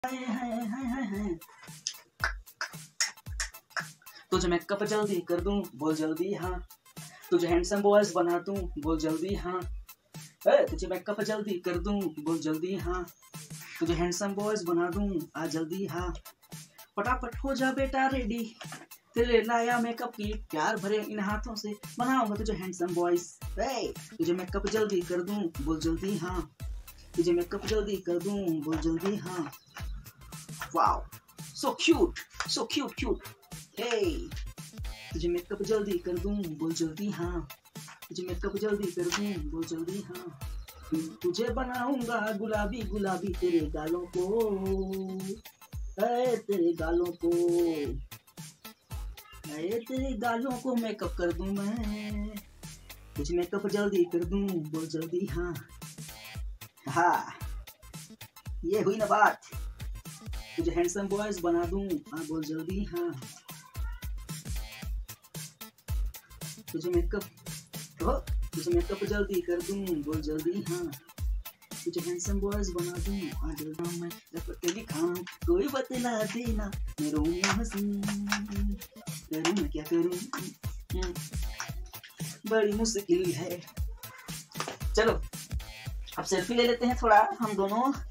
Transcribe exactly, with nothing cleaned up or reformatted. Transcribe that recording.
तुझे मेकअप जल्दी कर दूं, बोल जल्दी हाँ। तुझे हैंडसम बॉयज बना दूं, बोल जल्दी हाँ। ए, तुझे मेकअप जल्दी कर दूं, बोल जल्दी हाँ। तुझे हैंडसम बॉयज बना दूं, आ जल्दी हाँ। फटाफट हो जा बेटा रेडी, तेरे लाया मेकअप की प्यार भरे इन हाथों से बनाऊंगा तुझे हैंडसम बॉयज। तुझे मेकअप जल्दी कर दूं, बोल जल्दी हाँ। तुझे मेकअप जल्दी कर दूं, बोल जल्दी हाँ। Wow, so cute, so cute cute. Hey, तुझे मेकअप जल्दी कर दूं, बोल जल्दी हाँ। तुझे मेकअप जल्दी कर दूं, बोल जल्दी हाँ। तुझे बनाऊंगा गुलाबी गुलाबी तेरे गालों को, ऐ तेरे गालों को, ऐ तेरे गालों को मेकअप कर दूं मैं। तुझे मेकअप जल्दी कर दूं, बोल जल्दी हाँ। हाँ, ये हुई ना बात। तुझे हैंडसम बॉयज बना दूं, हाँ बोल जल्दी हाँ। तुझे मेकअप हो, तुझे मेकअप जल्दी कर दूं, बोल जल्दी हाँ। तुझे हैंडसम बॉयज बना दूं, हाँ जल्दी मैं रख दिखाऊं, कोई बतला देना मैं रोऊं या हंसूं, करूं मैं क्या करूं, बड़ी मुश्किल है। चलो अब सेल्फी ले लेते हैं थोड़ा हम दोनों।